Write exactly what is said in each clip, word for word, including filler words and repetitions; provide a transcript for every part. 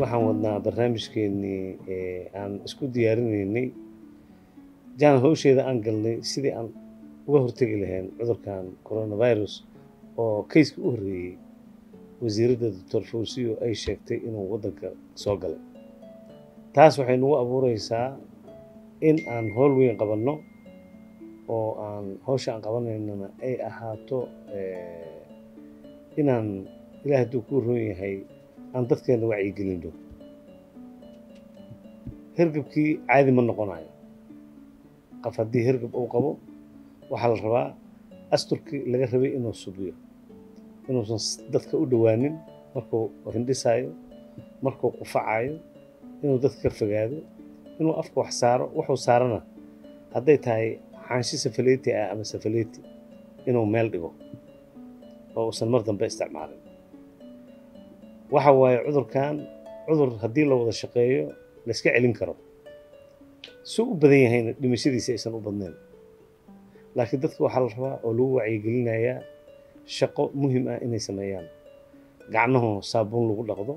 waxaan wadnaa barnaamijkeennii aan isku diyaarinaynay jaan hawsheeda aan galnay sidii aan uga hortegi lahayn cudurkan coronavirus oo kayska u horreeyey wasiiradda doctor Fawziyo ay sheegtay inuu waddanka soo galay taas waxay nagu abuuraysaa in aan howl weyn qabanno oo aan hawsha aan qabanaynana ay ahaato inaan ilaahay hadduu ku roon yahay aan dadkeena wacyigelinno hergebkii caadi ma noqonayo qof haddii hergeb uu qabo waxaa la rabaa asturkii laga rabay inuu subiyo inuusan dadka u dhowaanin markuu hindhisaayo markuu qufacayo inuu dadka ka fogaado inuu afka wax saaro wuxuu saarana hadday tahay xaanshi safaleeti ah ama safaleeti inuu meel dhigo oo uusan mar dambe isticmaalin waxa waaye cudurkan cudur haddii la wada shaqeeyo la iska celin karo suu u badan yahayna dhimashadiisa aysan u badnayn laakiin dadka waxaa la rabaa oo lagu wacyigelinayaa shaqo muhiim ah inay sameeyaan gacnahu saabuun lagu dhaqdo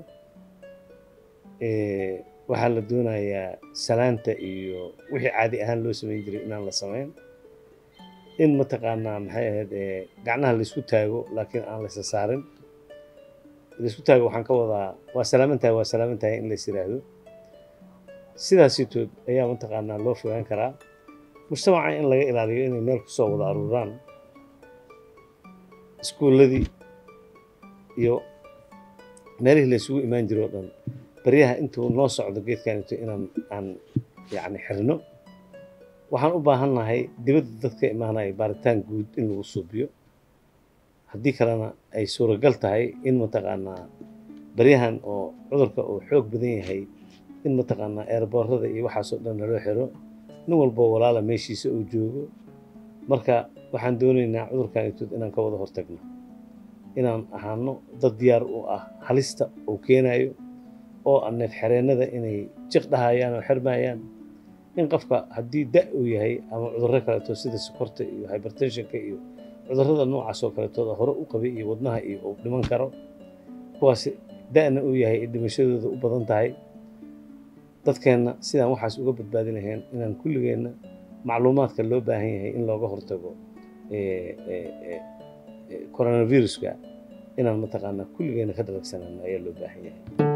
waxaa la doonayaa salaanta iyo wixii caadi ahaan loo samayn jiray inaan la samayn in mataqaanaa maxay ahayd gacnaha laysku taago laakiin aan laysa saarin laysku taago waxaan ka wadaa waa salaamantahay waa salaamantahay in lays yiraahdo sidaasitood ayaa mataqaanaa loo fogaan karaa mujtamaca in laga ilaaliyo inay meel kusoo wada aruuraan iskuulladii iyo meelihii laysugu imaan jiro o dhan baryaha intuu noo socdo geedkanito inaan aan yacni xirno waxaan u baahannahay dibadda dadka imaanaya baaritaan guud in lagu suubiyo haddii kalena ay suuragal tahay in mataqaanaa baryahan oo cudurka uu xoog badan yahay in mataqaanaa eerboorada iyo waxaasoo dhan naloo xiro nin walbo walaala meeshiisa uu joogo marka waxaan doonaynaa cudurkanitood inaan ka wada hortagno inaan ahaano dad diyaar u ah halista uu keenayo oo neef xereennada inay jiq dhahayaan oo xirmayaan in qofka haddii da' uu yahay ama cudurro kaleeto sida sokorta iyo hypertensionka iyo cudurrada noocaas oo kaleetooda hore u qabay iyo wadnaha iyo uu dhiman karo kuwaas da'na uu yahay ee dhimashadooda u badan tahay dadkeenna sidaan waxaas uga badbaadi lahayn inaan kulligeenna macluumaadka loo baahan yahay in looga hortago coronaviruska inaan mataqaanaa kulligeenna ka dharagsanano ayaa loo baahan yahay